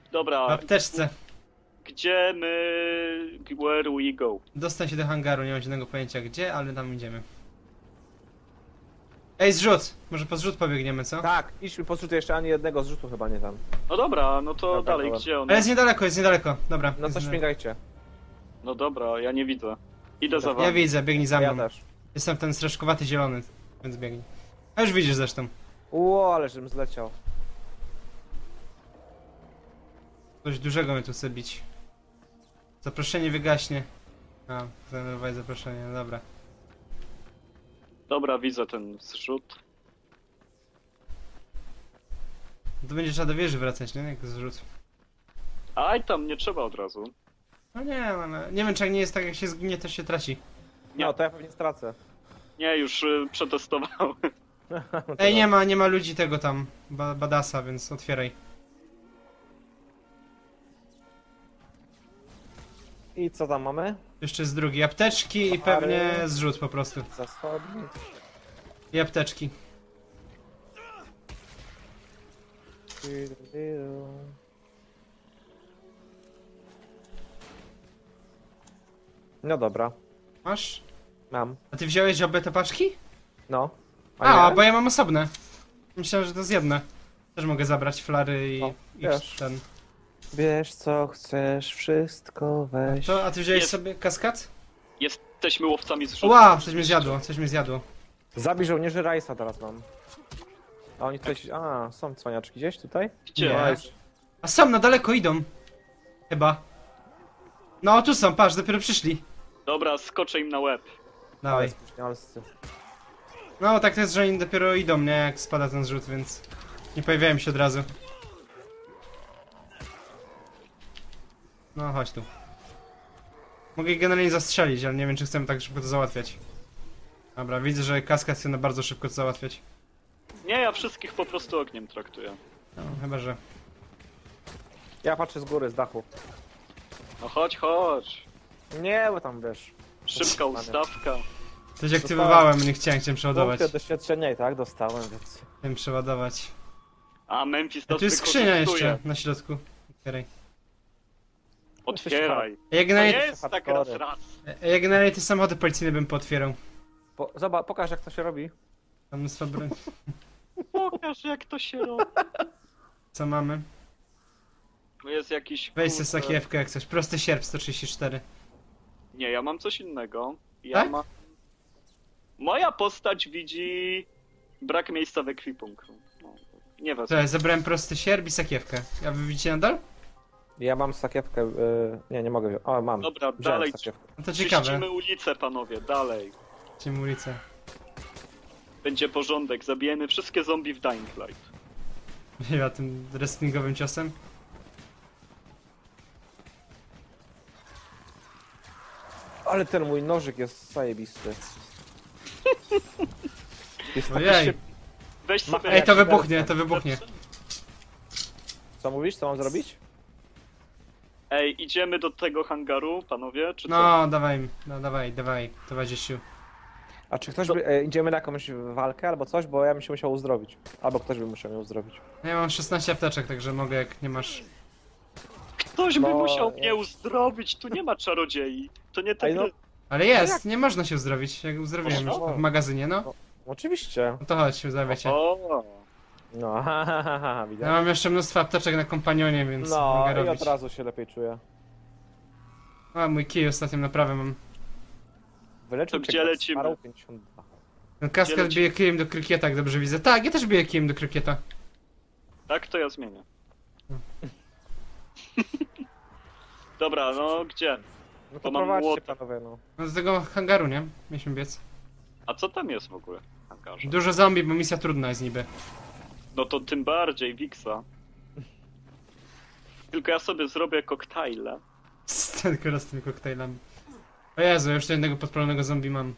Dobra. W apteczce. Gdzie my... Where we go? Dostań się do hangaru, nie mam żadnego pojęcia gdzie, ale tam idziemy. Ej, zrzut! Może po zrzut pobiegniemy, co? Tak, idźmy po zrzutu, jeszcze ani jednego zrzutu chyba nie tam. No dobra, no to Dobra, dalej, dobra. gdzie on Ale jest niedaleko, dobra. No to śmigajcie. No dobra, ja nie widzę. Idę za wami. Ja widzę, biegnij za Ja mną. też. Jestem ten straszkowaty zielony, więc biegnij. A już widzisz zresztą. Ło, ale żebym zleciał. Coś dużego mnie tu chce bić. Zaproszenie wygaśnie. A, zdenerwować zaproszenie, no dobra. Dobra, widzę ten zrzut. To będzie trzeba do wieży wracać, nie? Jak zrzut. Aj, tam nie trzeba od razu. No nie, ale nie wiem czy jak nie jest tak jak się zginie, to się traci. No, to ja pewnie stracę. Nie, już przetestowałem. Ej, nie ma ludzi tego tam, badasa, więc otwieraj. I co tam mamy? Jeszcze jest drugi. Apteczki i pewnie zrzut po prostu. Zasobnik. I apteczki. No dobra, Masz? mam. A ty wziąłeś obie te paczki? No. A, nie? bo ja mam osobne. Myślałem, że to jest jedne. Też mogę zabrać flary i, O, i wiesz. ten. Wiesz co chcesz, wszystko weź. To, a ty wziąłeś Jest. sobie kaskad? Jesteśmy łowcami zrzutów. Wow, coś mnie zjadło. Zabij żołnierzy Rajsa teraz mam. A oni tutaj... A, są cwaniaczki gdzieś tutaj? Gdzie? Nie. A sam na daleko idą. Chyba. No, tu są, patrz, dopiero przyszli. Dobra, skoczę im na łeb. Dawaj. Spóźnialscy. No, tak to jest, że oni dopiero idą, nie? Jak spada ten zrzut, więc... Nie pojawiałem się od razu. No, chodź tu. Mogę ich generalnie zastrzelić, ale nie wiem, czy chcemy tak szybko to załatwiać. Dobra, widzę, że kaskad chce na bardzo szybko to załatwiać. Nie, ja wszystkich po prostu ogniem traktuję. No, chyba, że... Ja patrzę z góry, z dachu. No chodź, chodź. Nie, bo tam wiesz. Szybka ustawka. Coś aktywowałem, nie chciałem przeładować. Punkty doświadczenia i tak dostałem, więc... Chciałem przeładować. A Memphis A to tu jest skrzynia wykorzystuje. jeszcze, na środku. Otwieraj. Otwieraj. Ja To generalnie, jest tak raz. ja generalnie te samochody policyjne bym pootwierał. Zobacz, pokaż jak to się robi. Tam mnóstwo broń. Pokaż jak to się robi. Co mamy? Tu jest jakiś... Weź sobie kurde- sakiewkę jak coś. Prosty sierp 134. Nie, ja mam coś innego. Ja Tak? mam... Moja postać widzi brak miejsca w ekwipunku. No, nie wezmę. Cześć, zabrałem prosty sierp i sakiewkę. A wy widzicie nadal? Ja mam sakiewkę, nie mogę wziąć. O, mam. Dobra, Wziąłem dalej. sakiewkę. No to ciekawe. Czyścimy ulicę, panowie, dalej. Czyścimy ulicę. Będzie porządek, zabijemy wszystkie zombie w Dying Light. Ja tym wrestlingowym ciosem. Ale ten mój nożyk jest zajebisty. Jest taki Ojej. szybki. Weź sobie... Ej, to jak wybuchnie, serce. to wybuchnie. Co mówisz? Co mam zrobić? Ej, idziemy do tego hangaru, panowie, czy co? No, dawaj, no dawaj, towarzyszu. A czy ktoś by... idziemy na jakąś walkę albo coś? Bo ja bym się musiał uzdrowić. Albo ktoś by musiał mnie uzdrowić. Ja mam 16 apteczek, także mogę jak nie masz... Ktoś by No, musiał jest. mnie uzdrowić, tu nie ma czarodziei. To nie te Ej, no. gry. Ale jest, nie można się uzdrowić, jak uzdrowiłem już Można? w magazynie, no. No. Oczywiście. No to chodź, uzdrowiecie. O, No, ha, Ja widać. mam jeszcze mnóstwo apteczek na kompanionie, więc No, mogę i robić. od razu się lepiej czuję. A, mój kij ostatnio naprawę mam. Wyleczył To cię gdzie kot lecimy? Sparrow 52. Ten kaskad leci- bije kijem do krykieta, jak dobrze widzę. Tak, ja też biję kijem do krykieta. tak to ja zmienię. Dobra, no gdzie? No To to mam prowadźcie młota. panowie, no. No z tego hangaru, nie? Mieliśmy biec. A co tam jest w ogóle w hangarze? Dużo zombie, bo misja trudna jest niby. No to tym bardziej, Wixa. Tylko ja sobie zrobię koktajle. Tylko raz z tymi koktajlami. O Jezu, już tu jednego podpalonego zombie mam.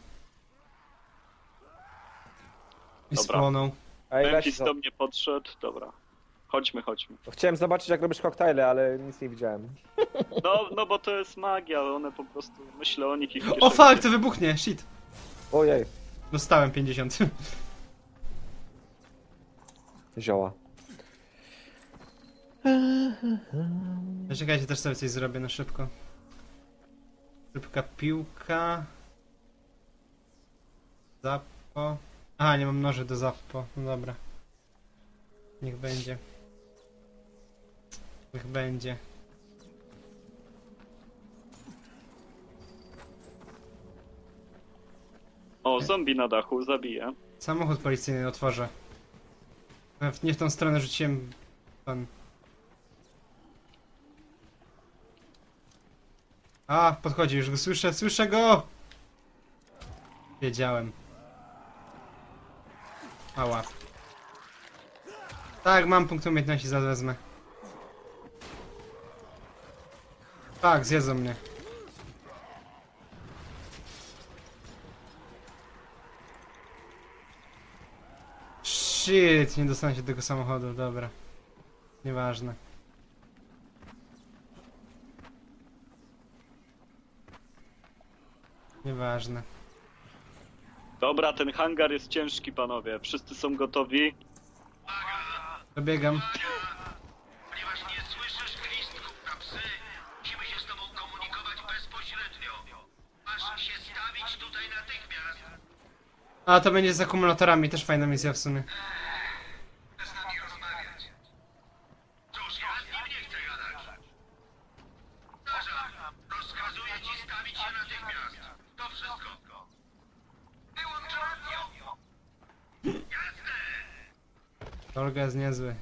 I Dobra. spłonął. Ej, Memphis leci, do mnie podszedł, dobra. Chodźmy, chodźmy. Chciałem zobaczyć jak robisz koktajle, ale nic nie widziałem. No bo to jest magia, one po prostu, myślę o nich i w O kieszeni. fuck, to wybuchnie, shit. Ojej, Dostałem 50. zioła. Czekajcie, też sobie coś zrobię na szybko. Szybka piłka. Zappo. Aha, nie mam noży do zappo. No dobra. Niech będzie. Niech będzie. O, zombie na dachu, zabiję. Samochód policyjny otworzę. Nie w tą stronę rzuciłem pan. A, podchodzi, już go słyszę, słyszę go! Wiedziałem. Ała. Tak, mam punkt umiejętności, zaraz wezmę. Tak, zjedzą mnie. Shit, nie dostanę się do tego samochodu, dobra. Nieważne. Nieważne. Dobra, ten hangar jest ciężki, panowie. Wszyscy są gotowi. Dobiegam. Ponieważ nie słyszysz gwizdków na psy, musimy się z tobą komunikować bezpośrednio. Masz się stawić tutaj natychmiast. A, to będzie z akumulatorami, też fajna misja w sumie. Chcesz z nami rozmawiać. Cóż, ja z nim nie chcę gadać. Zarza, rozkazuję ci stawić się natychmiast. To wszystko. Wyłącz radio. Jasne. Olga jest niezły.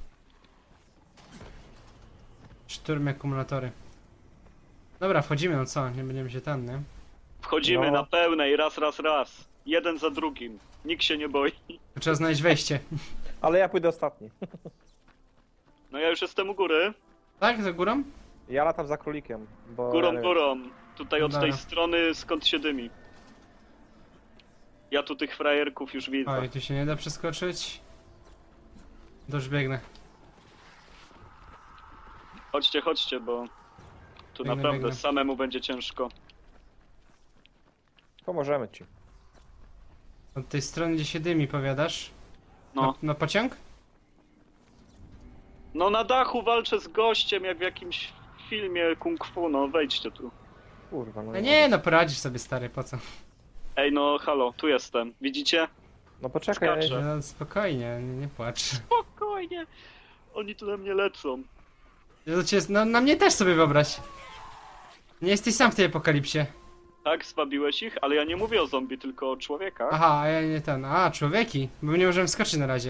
Szturm akumulatory. Dobra, wchodzimy, no co? Nie będziemy się tam, nie? Wchodzimy No. na pełnej, raz. Jeden za drugim. Nikt się nie boi. Trzeba znaleźć wejście. Ale ja pójdę ostatni. No ja już jestem u góry. Tak, za górą? Ja latam za królikiem, bo... Górą. Tutaj od tej Dobra. strony, skąd się dymi. Ja tu tych frajerków już widzę. Oj, tu się nie da przeskoczyć. To już biegnę. Chodźcie, bo tu Biegnę, naprawdę biegnę. samemu będzie ciężko. Pomożemy ci. Od tej strony, gdzie się dymi, powiadasz? No. Na pociąg? No na dachu walczę z gościem, jak w jakimś filmie kung fu, no wejdźcie tu. Kurwa, no A nie, no poradzisz sobie, stary, po co? Ej, no halo, tu jestem. Widzicie? No poczekaj, Skaczę. No, spokojnie, nie płacz. Spokojnie. Oni tu na mnie lecą. No, na mnie też sobie wyobraź. Nie jesteś sam w tej apokalipsie. Tak, zwabiłeś ich, ale ja nie mówię o zombie, tylko o człowiekach. Aha, a ja nie ten. A, człowieki. Bo nie możemy skoczyć na razie.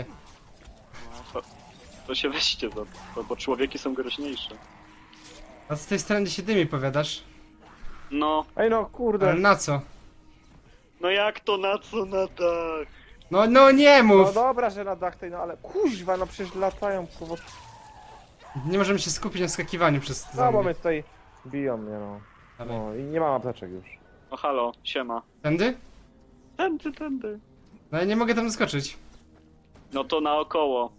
To się weźcie za to, bo człowieki są groźniejsze. A z tej strony, gdzie się dymi, powiadasz? No, Ej no, kurde. Ale na co? no jak to na co na dach? No nie No mów! dobra, że na dach tej, no ale kuźwa, no przecież latają, kurwa. Nie możemy się skupić na skakiwaniu przez No bo zombie. mnie tutaj biją mnie, no. Dawaj. No i nie mam apteczek już. No halo, siema. Tędy? Tędy. No ja nie mogę tam doskoczyć. No to naokoło.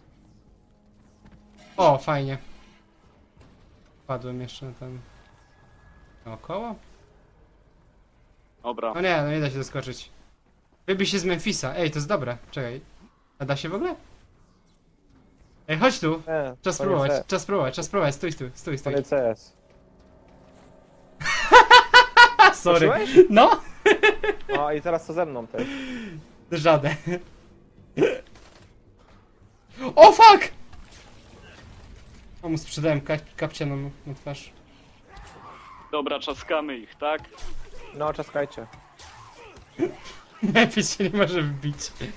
O, fajnie. Padłem jeszcze na ten... Naokoło? Dobra. No nie, no nie da się doskoczyć. Wybij się z Memphisa. Ej, to jest dobre. Czekaj. A da się w ogóle? Ej, chodź tu. Czas to spróbować, nie czas spróbować. Stój. To nie CS. A, sorry. Poczułeś? No, No i teraz co ze mną też? żaden. O, fuck! O, mu sprzedałem kapcianą na twarz. Dobra, czaskamy ich, tak? No, czaskajcie. Memphis się nie może wbić.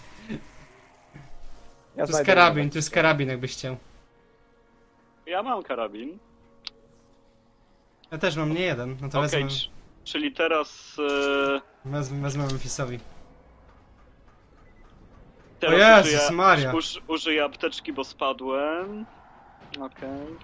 Ja Tu jest znajdę karabin, jeden. tu jest karabin, jakbyś chciał. Ja mam karabin. Ja też mam nie jeden, no to Okej, wezmę, czyli teraz... wezmę Memphisowi. teraz O Jezus Maria. użyję apteczki, bo spadłem. Okej.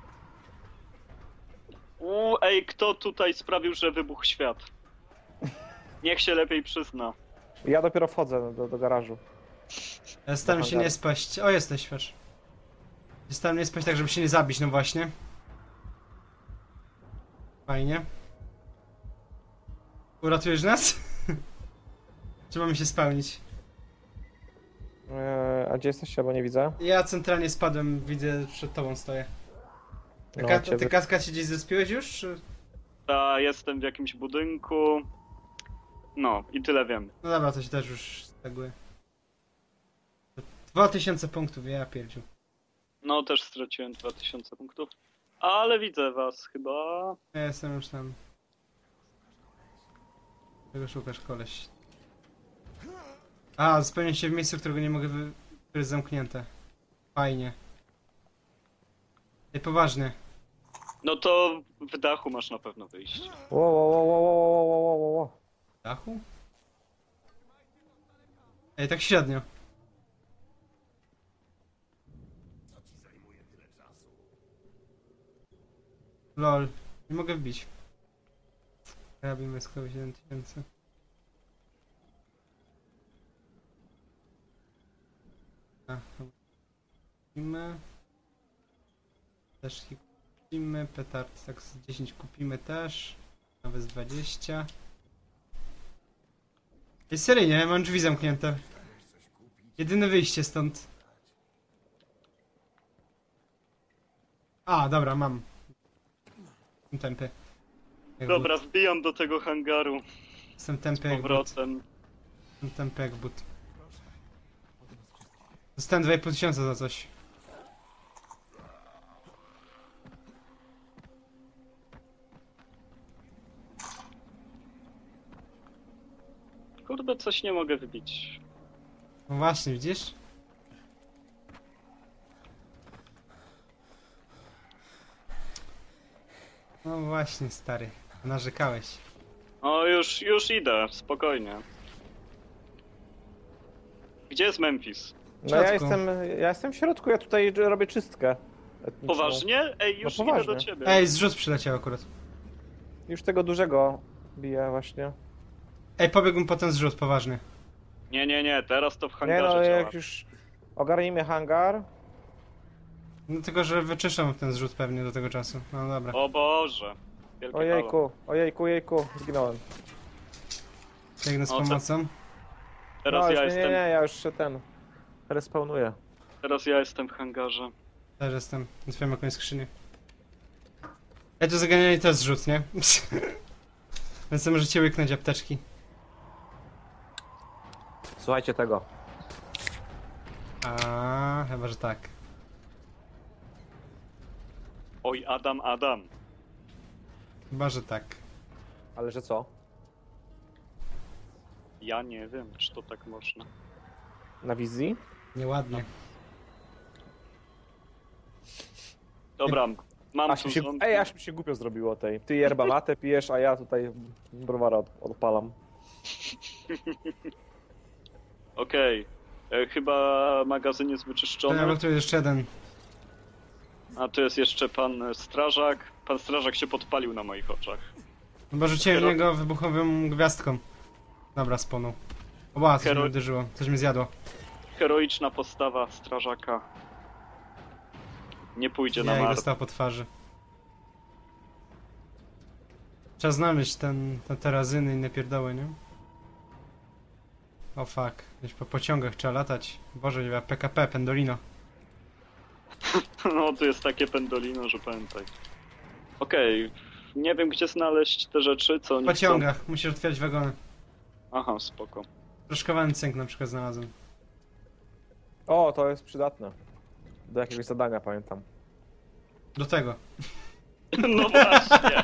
Ej, kto tutaj sprawił, że wybuchł świat? Niech się lepiej przyzna. Ja dopiero wchodzę do garażu. Ja staram się nie spaść. O, jesteś, patrz. Staram nie spać tak, żeby się nie zabić, no właśnie. Fajnie. Uratujesz nas? Czy mamy się spełnić? A gdzie jesteście, bo nie widzę? Ja centralnie spadłem, widzę, przed tobą stoję. No, Ty ciebie- Kaska się gdzieś zespiłeś już? Czy... Ta, jestem w jakimś budynku. No, i tyle wiem. No dobra, to się też już staguje. 2000 punktów, ja pierdziu. No, też straciłem 2000 punktów. Ale widzę was chyba. Ja jestem już tam. Czego szukasz, koleś? A, spełniam się w miejscu, którego nie mogę które jest zamknięte. Fajnie. Ej, poważnie. No to w dachu masz na pewno wyjść. Wow. Dachu? Ej, tak średnio. Lol, nie mogę wbić. Robimy skoło 7000. Kupimy. Też kupimy. Petard tak z 10 kupimy też. Nawet z 20. Ej, seryjnie, mam drzwi zamknięte. Jedyne wyjście stąd. A, dobra, mam. Tępy. Jak Dobra, but. wbijam do tego hangaru Jestem z tępy jak but. powrotem. Jestem tępy jak but. Dostałem 2500 za coś. Kurde, coś nie mogę wybić. No właśnie, widzisz? No właśnie, stary. Narzekałeś. O, już idę, spokojnie. Gdzie jest Memphis? No ja środku. jestem w środku, ja tutaj robię czystkę etniczną. Poważnie? Ej, już No idę poważnie. do ciebie. Ej, zrzut przyleciał akurat. Już tego dużego biję właśnie. Ej, pobiegł potem zrzut, poważnie. Nie, teraz to w Nie hangarze no, działa. jak już ogarnijmy hangar. No tylko, że wyczyszczam ten zrzut pewnie do tego czasu. No dobra. O Boże. Wielkie halo. Ojejku, zginąłem. Biegnę z O, co- pomocą. Teraz No, ja już, jestem. nie, ja już się respawnuję. Teraz ja jestem w hangarze. Też jestem. Otwieram jakąś skrzynię. Ej, tu zaganiali też zrzut, nie? Więc możecie łyknąć apteczki. Słuchajcie tego. A, chyba, że tak. Oj, Adam. Chyba, że tak. Ale że co? Ja nie wiem, czy to tak można. Na wizji? Nieładnie. Dobra, mam Aż tu mi się, zombie. aż mi się głupio zrobiło tej. Ty yerba mate pijesz, a ja tutaj browara odpalam. Okej. Chyba magazyn jest To wyczyszczony. ja tu jeszcze jeden. A tu jest jeszcze pan strażak. Pan strażak się podpalił na moich oczach. Chyba rzuciłem w niego wybuchową gwiazdką. Dobra, sponął. Oba, coś Hero- mnie uderzyło. Coś mnie zjadło. Heroiczna postawa strażaka. Nie pójdzie na Ja marne. dostał po twarzy. Trzeba znaleźć te terazyny i inne pierdoły, nie? O fuck. Gdzieś po pociągach trzeba latać. Boże, nie wiem, PKP, Pendolino. No, tu jest takie pendolino, że pamiętaj. Okej. Nie wiem, gdzie znaleźć te rzeczy, co W oni pociągach. Musisz otwierać wagony. chcą. Aha, spoko. Proszkowany cynk na przykład znalazłem. O, to jest przydatne. Do jakiegoś zadania pamiętam. Do tego. No właśnie.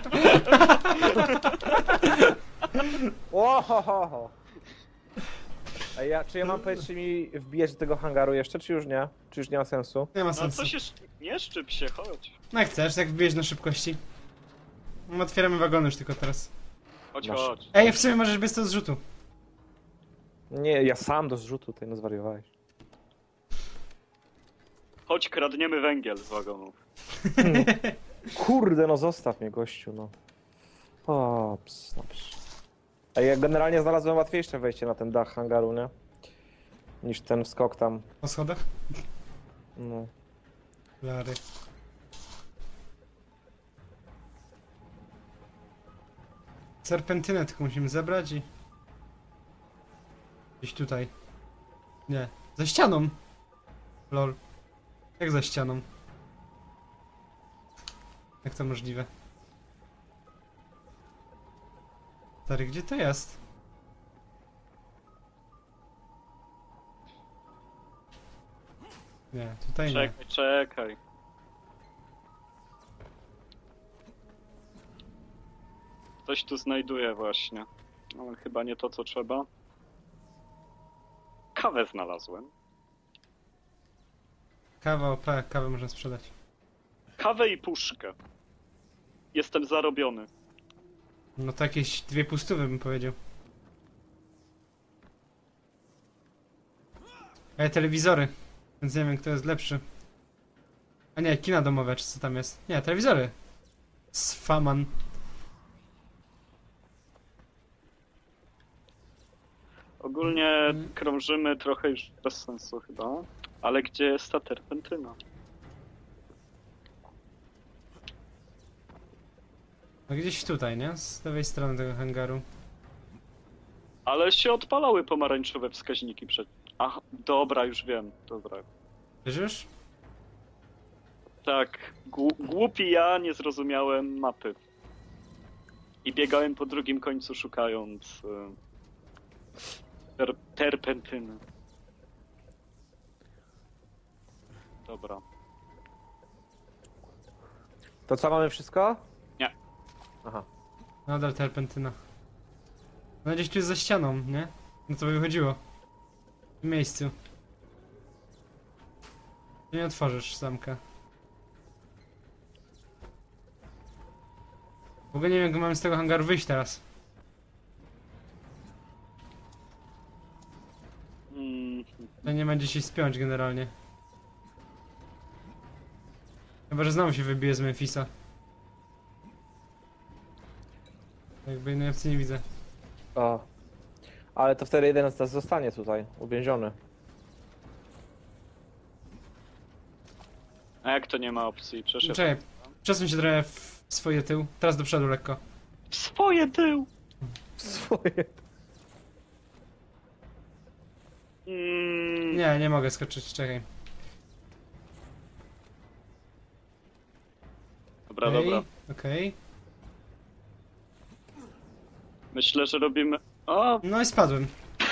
Ohohoho! Czy ja mam powiedzieć, czy mi wbijać do tego hangaru jeszcze, czy już nie? Czy już nie ma sensu? Nie ma No sensu. co się... Nie szczyp się, chodź. No jak chcesz, jak wbijesz na szybkości. No, otwieramy wagony już tylko teraz. Chodź, Masz. chodź. Ej, w sumie możesz bez to zrzutu. Nie, ja sam do zrzutu tutaj, no zwariowałeś. Chodź, kradniemy węgiel z wagonów. Kurde, no zostaw mnie, gościu, no. O, ps. A ja generalnie znalazłem łatwiejsze wejście na ten dach hangaru, nie? Niż ten skok tam. Po schodach? No. Lary. Serpentynę tylko musimy zebrać i... Gdzieś tutaj. Nie. Za ścianą. Lol. Jak za ścianą? Jak to możliwe? Stary, gdzie to jest? Nie, tutaj nie. Czekaj, czekaj. Coś tu znajduję właśnie. Ale chyba nie to, co trzeba. Kawę znalazłem. Kawa OP, kawę można sprzedać. Kawę i puszkę. Jestem zarobiony. No to jakieś 2 pustówy bym powiedział. Ej, telewizory. Więc nie wiem, kto jest lepszy. A nie, kina domowe, czy co tam jest? Nie, telewizory. Sfaman. Ogólnie krążymy trochę już bez sensu chyba. Ale gdzie jest ta terpentyna? No gdzieś tutaj, nie? Z lewej strony tego hangaru. Ale się odpalały pomarańczowe wskaźniki przed... Ach, dobra, już wiem. Dobra. Wiesz już? Tak, głupi ja nie zrozumiałem mapy. I biegałem po drugim końcu szukając terpentyny. Dobra. To co, mamy wszystko? Nie. Aha. Nadal terpentyna. No gdzieś tu jest za ścianą, nie? No to by wychodziło. W miejscu. Nie otworzysz zamka. W ogóle nie wiem, jak mamy z tego hangaru wyjść teraz. To nie będzie się spiąć generalnie. Chyba, że znowu się wybije z Memphisa. Jakby innej opcji nie widzę. O. Ale to wtedy jeden z nas zostanie tutaj, uwięziony. A jak to nie ma opcji? Przecież Czekaj, przesuń się trochę w swoje tył. Teraz do przodu lekko. swoje tył! Swoje. Nie, nie mogę skoczyć, czekaj. Dobra, Okej, dobra. okej. Myślę, że robimy... O, No i spadłem.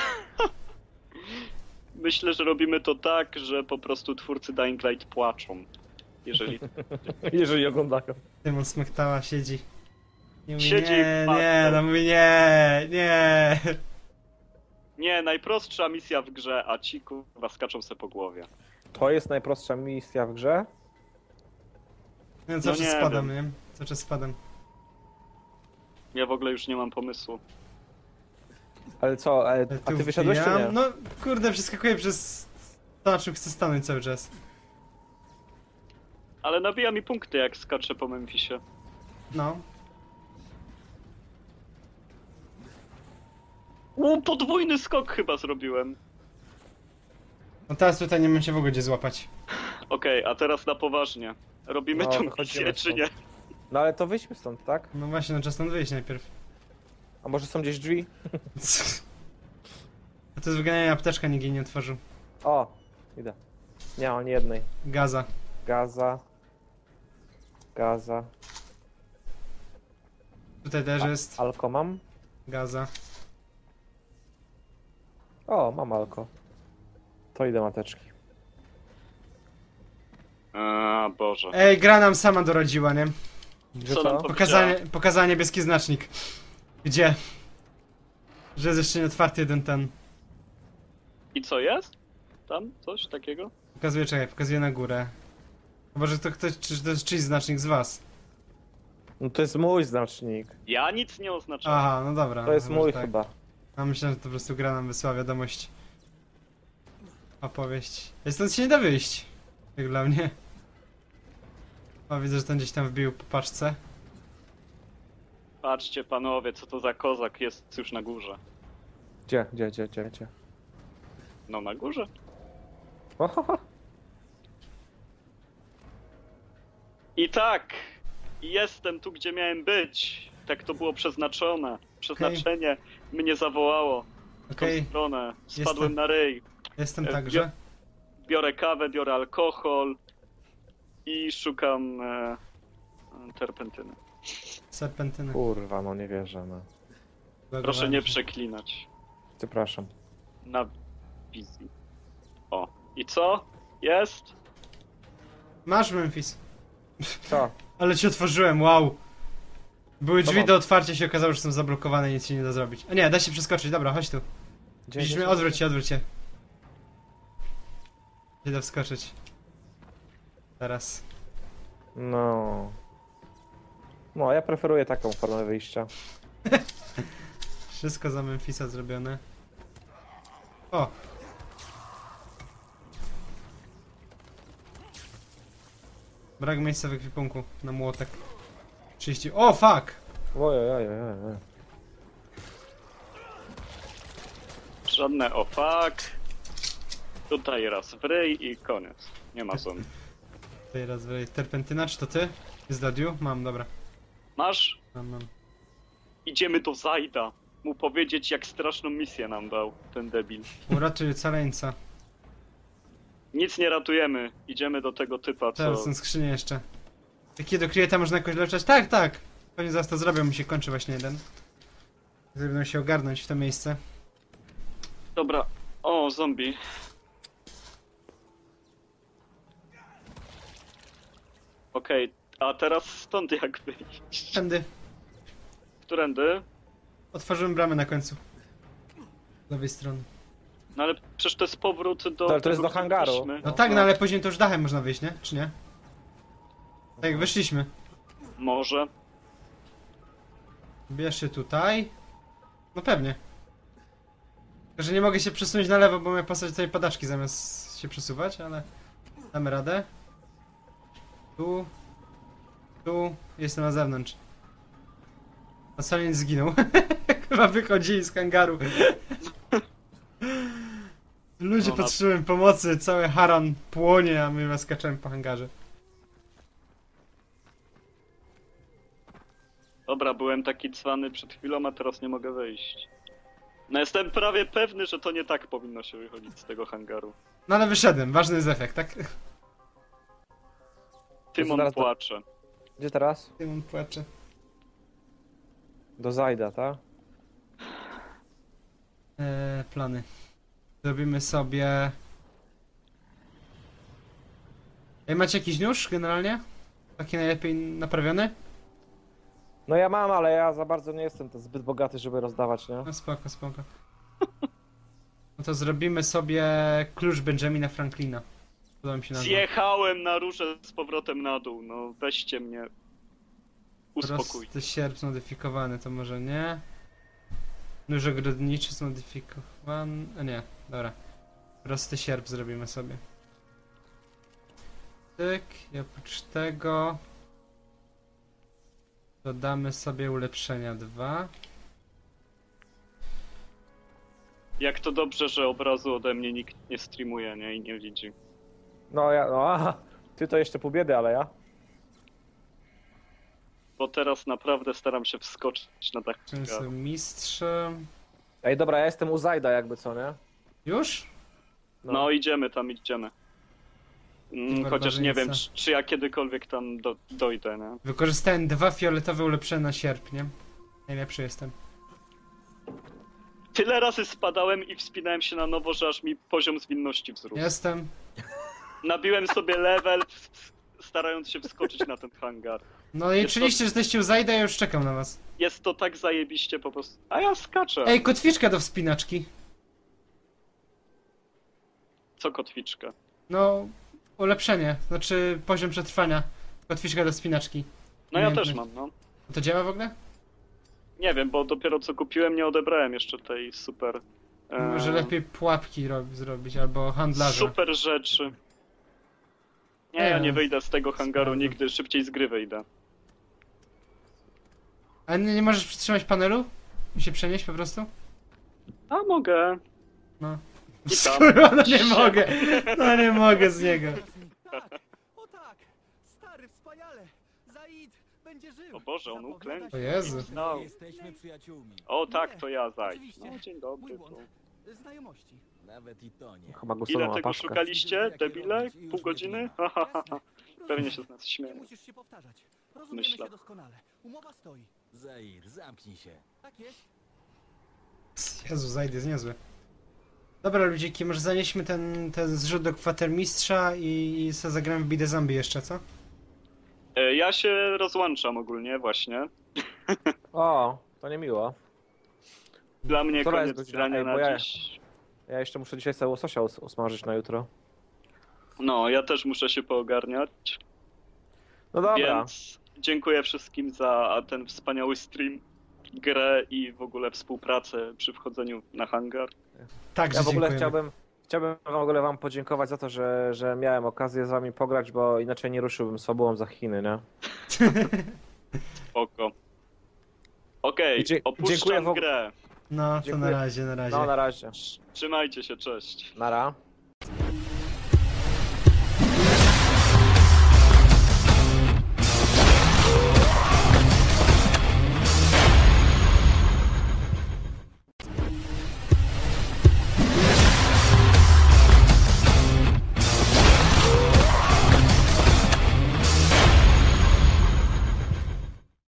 myślę, że robimy to tak, że po prostu twórcy Dying Light płaczą. Jeżeli... Jeżeli oglądają. Tymon smektała, siedzi. Nie mówi, Siedzi nie, i patrzy. nie, no mówi nie, nie. Nie, najprostsza misja w grze, a ci kurwa skaczą se po głowie. To jest najprostsza misja w grze. No cały No czas nie spadam, wiem. nie? Cały czas spadam. Ja w ogóle już nie mam pomysłu. Ale co, a Tu ty wyszedłeś czy wbijam. nie? No kurde, przeskakuję przez to, na czym chcę stanąć cały czas. Ale nabija mi punkty, jak skaczę po Memphisie. No. Podwójny skok chyba zrobiłem. No teraz tutaj nie mam się w ogóle gdzie złapać. Okej, a teraz na poważnie. Robimy No, tą wychodzimy misję, czy stąd. nie? No ale to wyjdźmy stąd, tak? No właśnie, no czas stąd wyjść najpierw. A może są gdzieś drzwi? A to jest wyganianie apteczka, nikt jej nie otworzył. O, idę. Nie ma ani jednej. Gaza. Gaza. Gaza. Tutaj też jest Alko mam? gaza. O, mam alko. To idę mateczki. A Boże. Ej, gra nam sama doradziła, nie? Że Co nam co? powiedziała? Pokazała niebieski znacznik. Gdzie? Że jest jeszcze nie otwarty jeden ten. I co jest? Tam? Coś takiego? Pokazuje, czekaj, pokazuje na górę. Chyba, że to ktoś, czy to jest czyjś znacznik z was. No to jest mój znacznik. Ja nic nie oznaczam. Aha, no dobra. To jest chyba, że mój tak. chyba. A myślałem, że to po prostu gra nam wysłała wiadomość. Opowieść. Stąd się nie da wyjść. Jak dla mnie. O, widzę, że ten gdzieś tam wbił po paczce. Patrzcie panowie, co to za kozak jest już na górze. Gdzie? No na górze. Ohoho. I tak, jestem tu, gdzie miałem być. Tak to było przeznaczone. Przeznaczenie mnie zawołało w tą Okej. stronę. Spadłem Jestem. na ryj. Jestem E, także. Biorę kawę, biorę alkohol i szukam terpentyny. Serpentyny. Kurwa, no nie wierzę, no. Proszę nie przeklinać. Przepraszam. Na wizji. O, i co? Jest? Masz Memphis. Co? Ale ci otworzyłem, wow. Były drzwi mam? do otwarcia, się okazało, że są zablokowane i nic się nie da zrobić. A nie, da się przeskoczyć, dobra, chodź tu. Gdzie Widzisz mnie? jest? Odwróć się. Nie da wskoczyć. Teraz. No. No, ja preferuję taką formę wyjścia. Wszystko za Memphisa zrobione. O! Brak miejsca w ekwipunku na młotek. 30. O, fuck! Ojej. Żadne o fuck. Tutaj raz w ryj i koniec. Nie ma zombie. Tutaj raz wylej. Terpentyna, czy to ty? Jest Dadiu? Mam, dobra. Masz? Mam. Idziemy do Zajda. Mu powiedzieć, jak straszną misję nam dał ten debil. Uratuj ocaleńca. Nic nie ratujemy. Idziemy do tego typa, co... Teraz są skrzynie jeszcze. Jakie do Create'a można jakoś leczać? Tak, tak! Pewnie zaraz to zrobię, mi się kończy właśnie jeden. Będą się ogarnąć w to miejsce. Dobra. O, zombie. Okej, a teraz stąd jak wyjść? Tędy. Którędy? Otworzyłem bramę na końcu. Z lewej strony. No ale przecież to jest powrót do... To jest tego, do gdzie hangaru. byliśmy. No tak, no ale później to już dachem można wyjść, nie? Czy nie? Tak jak wyszliśmy. Może. Bierz się tutaj. No pewnie. Tylko, że nie mogę się przesunąć na lewo, bo miałem postać tej padaczki zamiast się przesuwać, ale... Damy radę. Tu. Tu. Jestem na zewnątrz. A Salin zginął. Chyba wychodzili z hangaru. Ludzie No, na- potrzebują pomocy, cały haran płonie, a my skaczemy po hangarze. Dobra, byłem taki cwany przed chwilą, a teraz nie mogę wyjść. No jestem prawie pewny, że to nie tak powinno się wychodzić z tego hangaru. No ale wyszedłem, ważny jest efekt, tak? Tymon zaraz to- płacze. Gdzie teraz? Tymon płacze. Do Zajda, tak? Plany. Zrobimy sobie... Ej, macie jakiś nóż generalnie? Taki najlepiej naprawiony? No ja mam, ale ja za bardzo nie jestem to zbyt bogaty, żeby rozdawać, nie? No spoko, spoko. No to zrobimy sobie klucz Benjamina Franklina. Podoba mi się nazwa. Zjechałem na róże z powrotem na dół, no weźcie mnie. Uspokój. Prosty sierp zmodyfikowany, to może nie. Nóż ogrodniczy zmodyfikowany... A nie, dobra. Prosty sierp zrobimy sobie. Tyk, i oprócz tego... Dodamy sobie ulepszenia 2. Jak to dobrze, że obrazu ode mnie nikt nie streamuje, nie? I nie widzi. No ja, no aha. Ty to jeszcze pół biedy, ale ja? Bo teraz naprawdę staram się wskoczyć na dach Często hangaru. mistrzem. Ej, dobra, ja jestem u Zajda jakby, co, nie? Już? No idziemy tam, idziemy. Chociaż nie wiem, Barbarzyńca. czy ja kiedykolwiek tam dojdę, nie? Wykorzystałem 2 fioletowe ulepszenia na sierp, nie? Najlepszy jestem. Tyle razy spadałem i wspinałem się na nowo, że aż mi poziom zwinności wzrósł. Jestem. Nabiłem sobie level, starając się wskoczyć na ten hangar. No i Jest oczywiście, że jesteście u Zajda, ja już czekam na was. Jest to tak zajebiście po prostu. A ja skaczę. Ej, kotwiczka do wspinaczki. Co kotwiczka? No, ulepszenie, znaczy poziom przetrwania. Kotwiczka do wspinaczki. No ja Umiejętność. też mam, no. To działa w ogóle? Nie wiem, bo dopiero co kupiłem, nie odebrałem jeszcze tej super... Może lepiej pułapki zrobić, albo handlarza. Super rzeczy. Nie, ja nie wyjdę z tego hangaru Sprawdzę. nigdy, szybciej z gry wyjdę. A nie możesz przytrzymać panelu? I się przenieść po prostu? A mogę. No. I tam. Kurwa, no nie mogę. No nie mogę z niego. Tak, o tak! Stary, wspaniale! Zaid będzie żył! O Boże, on uklękł. O Jezu. No. Jesteśmy przyjaciółmi. O tak, to ja zajdź. Oczywiście. No dzień dobry. Mój Tu. błąd. Znajomości. Nawet i to nie. Chyba Ile głosował na tego paszkę. szukaliście, debile? Pół godziny? Ha, ha, ha, ha. Pewnie się z nas Nie śmieje. musisz się powtarzać. Rozumiemy Myślę. się doskonale. Umowa stoi. Zair, zamknij się. Tak jest. Jezu, Zaid jest niezły. Dobra ludziki, może zanieśmy ten zrzut do kwatermistrza i se zagramy w Bide Zombie jeszcze, co? Ja się rozłączam ogólnie właśnie. O, to niemiło. Dla mnie Która jest koniec godzina? grania Ej, bo na ja- dziś. Ja jeszcze muszę dzisiaj sobie łososia usmażyć na jutro. No, ja też muszę się poogarniać. No dobra. Więc dziękuję wszystkim za ten wspaniały stream, grę i w ogóle współpracę przy wchodzeniu na hangar. Także Ja w ogóle dziękujemy. chciałbym w ogóle wam podziękować za to, że miałem okazję z wami pograć, bo inaczej nie ruszyłbym z fabułą za Chiny, nie? Spoko. Okej, I dziękuję opuszczam w og- grę. No, to Dziękuję. na razie, na razie. No na razie. Trzymajcie się, cześć. Nara.